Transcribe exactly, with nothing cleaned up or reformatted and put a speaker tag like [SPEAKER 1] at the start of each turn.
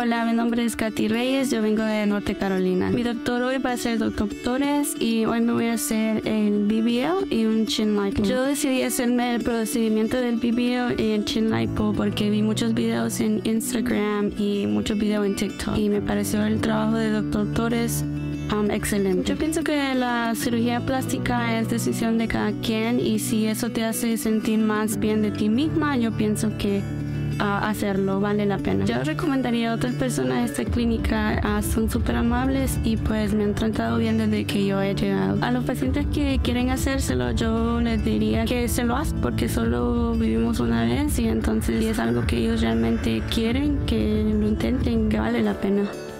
[SPEAKER 1] Hola, mi nombre es Katy Reyes, yo vengo de Norte Carolina. Mi doctor hoy va a ser doctor Torres y hoy me voy a hacer el B B L y un chin lipo. Yo decidí hacerme el procedimiento del B B L y el chin lipo porque vi muchos videos en Instagram y muchos videos en TikTok y me pareció el trabajo de doctor Torres Um, excelente. Yo pienso que la cirugía plástica es decisión de cada quien y si eso te hace sentir más bien de ti misma, yo pienso que uh, hacerlo vale la pena. Yo recomendaría a otras personas esta clínica, uh, son súper amables y pues me han tratado bien desde que yo he llegado. A los pacientes que quieren hacérselo, yo les diría que se lo hacen porque solo vivimos una vez y entonces si es algo que ellos realmente quieren, que lo intenten, que vale la pena.